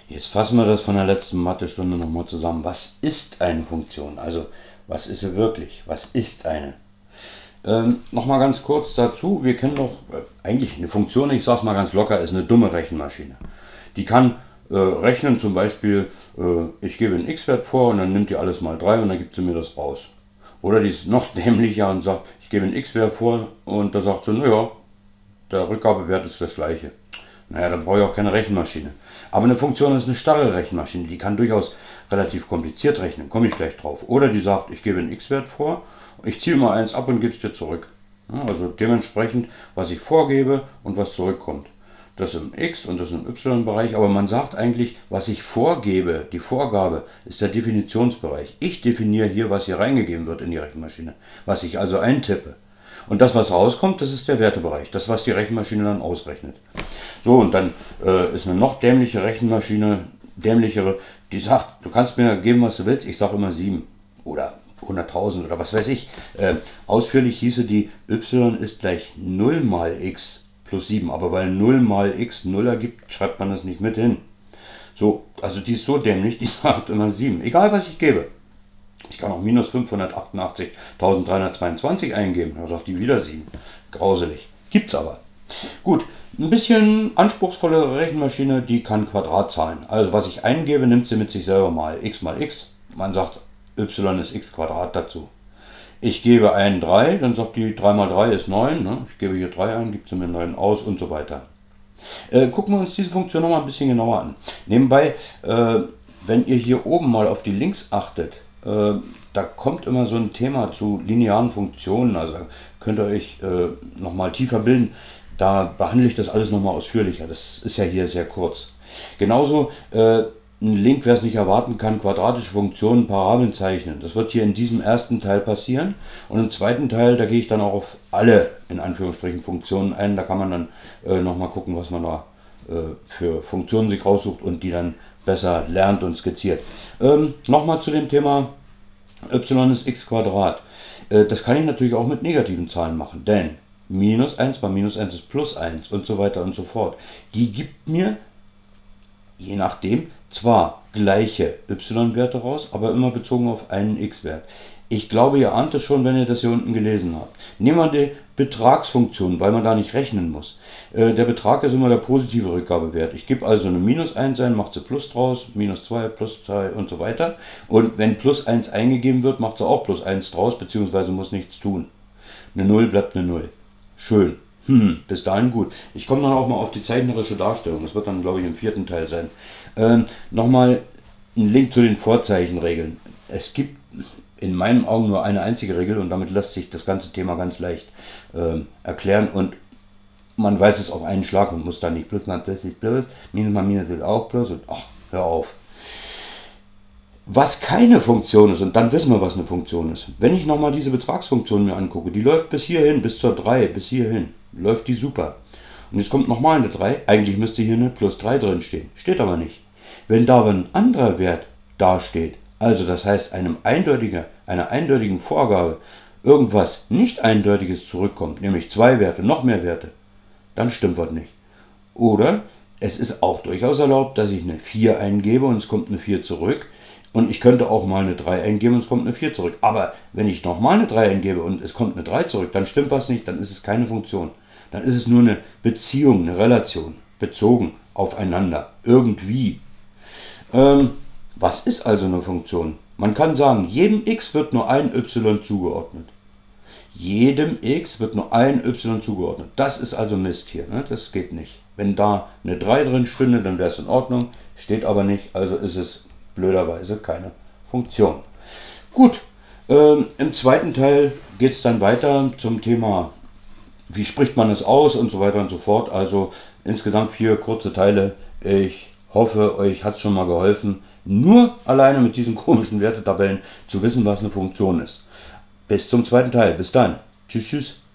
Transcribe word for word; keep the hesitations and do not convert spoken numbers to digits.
Jetzt fassen wir das von der letzten Mathestunde nochmal zusammen. Was ist eine Funktion? Also, was ist sie wirklich? Was ist eine? Ähm, nochmal ganz kurz dazu. Wir kennen doch äh, eigentlich eine Funktion, ich sage es mal ganz locker, ist eine dumme Rechenmaschine. Die kann äh, rechnen, zum Beispiel, äh, ich gebe einen x-Wert vor und dann nimmt die alles mal drei und dann gibt sie mir das raus. Oder die ist noch dämlicher und sagt, ich gebe einen x-Wert vor und da sagt sie, naja, der Rückgabewert ist das gleiche. Naja, dann brauche ich auch keine Rechenmaschine. Aber eine Funktion ist eine starre Rechenmaschine, die kann durchaus relativ kompliziert rechnen, komme ich gleich drauf. Oder die sagt, ich gebe einen x-Wert vor, ich ziehe mal eins ab und gebe es dir zurück. Ja, also dementsprechend, was ich vorgebe und was zurückkommt. Das im x- und das im y-Bereich, aber man sagt eigentlich, was ich vorgebe, die Vorgabe, ist der Definitionsbereich. Ich definiere hier, was hier reingegeben wird in die Rechenmaschine, was ich also eintippe. Und das, was rauskommt, das ist der Wertebereich, das, was die Rechenmaschine dann ausrechnet. So, und dann äh, ist eine noch dämliche Rechenmaschine, dämlichere, die sagt, du kannst mir geben, was du willst, ich sage immer sieben oder hunderttausend oder was weiß ich. Äh, ausführlich hieße die, y ist gleich null mal x plus sieben, aber weil null mal x null ergibt, schreibt man das nicht mit hin. So, also die ist so dämlich, die sagt immer sieben, egal was ich gebe. Ich kann auch minus fünfhundertachtundachtzigtausenddreihundertzweiundzwanzig eingeben, da sagt die wieder sieben. Grauselig. Gibt's aber. Gut, ein bisschen anspruchsvollere Rechenmaschine, die kann Quadratzahlen. Also was ich eingebe, nimmt sie mit sich selber mal x mal x. Man sagt, y ist x Quadrat dazu. Ich gebe ein drei, dann sagt die drei mal drei ist neun. Ne? Ich gebe hier drei ein, gibt sie mir neun aus und so weiter. Äh, gucken wir uns diese Funktion noch mal ein bisschen genauer an. Nebenbei, äh, wenn ihr hier oben mal auf die Links achtet, äh, da kommt immer so ein Thema zu linearen Funktionen. Also könnt ihr euch äh, noch mal tiefer bilden. Da behandle ich das alles noch mal ausführlicher. Das ist ja hier sehr kurz. Genauso äh, ein Link, wer es nicht erwarten kann, quadratische Funktionen, Parabeln zeichnen. Das wird hier in diesem ersten Teil passieren. Und im zweiten Teil, da gehe ich dann auch auf alle, in Anführungsstrichen, Funktionen ein. Da kann man dann äh, nochmal gucken, was man da äh, für Funktionen sich raussucht und die dann besser lernt und skizziert. Ähm, nochmal zu dem Thema y ist x Quadrat. Äh, das kann ich natürlich auch mit negativen Zahlen machen, denn minus eins mal minus eins ist plus eins und so weiter und so fort. Die gibt mir, je nachdem, zwar gleiche y-Werte raus, aber immer bezogen auf einen x-Wert. Ich glaube, ihr ahnt es schon, wenn ihr das hier unten gelesen habt. Nehmen wir die Betragsfunktion, weil man da nicht rechnen muss. Äh, der Betrag ist immer der positive Rückgabewert. Ich gebe also eine minus eins ein, macht sie plus draus, minus zwei, plus zwei und so weiter. Und wenn plus eins eingegeben wird, macht sie auch plus eins draus, beziehungsweise muss nichts tun. Eine null bleibt eine null. Schön. Hm, bis dahin gut. Ich komme dann auch mal auf die zeichnerische Darstellung. Das wird dann, glaube ich, im vierten Teil sein. Ähm, Nochmal ein Link zu den Vorzeichenregeln. Es gibt in meinen Augen nur eine einzige Regel und damit lässt sich das ganze Thema ganz leicht ähm, erklären und man weiß es auf einen Schlag und muss dann nicht plus mal plus ist plus, minus mal minus ist auch plus und ach, hör auf. Was keine Funktion ist, und dann wissen wir, was eine Funktion ist. Wenn ich nochmal diese Betragsfunktion mir angucke, die läuft bis hierhin, bis zur drei, bis hierhin. Läuft die super. Und jetzt kommt nochmal eine drei. Eigentlich müsste hier eine plus drei drin stehen. Steht aber nicht. Wenn da aber ein anderer Wert dasteht, also das heißt einem eindeutiger, einer eindeutigen Vorgabe, irgendwas nicht Eindeutiges zurückkommt, nämlich zwei Werte, noch mehr Werte, dann stimmt was nicht. Oder es ist auch durchaus erlaubt, dass ich eine vier eingebe und es kommt eine vier zurück. Und ich könnte auch mal eine drei eingeben und es kommt eine vier zurück. Aber wenn ich nochmal eine drei eingebe und es kommt eine drei zurück, dann stimmt was nicht, dann ist es keine Funktion. Dann ist es nur eine Beziehung, eine Relation, bezogen aufeinander, irgendwie. Ähm, was ist also eine Funktion? Man kann sagen, jedem x wird nur ein y zugeordnet. Jedem x wird nur ein y zugeordnet. Das ist also Mist hier, ne? Das geht nicht. Wenn da eine drei drin stünde, dann wäre es in Ordnung, steht aber nicht, also ist es blöderweise keine Funktion. Gut, ähm, im zweiten Teil geht es dann weiter zum Thema, wie spricht man es aus und so weiter und so fort. Also insgesamt vier kurze Teile. Ich hoffe, euch hat es schon mal geholfen, nur alleine mit diesen komischen Wertetabellen zu wissen, was eine Funktion ist. Bis zum zweiten Teil. Bis dann. Tschüss, tschüss.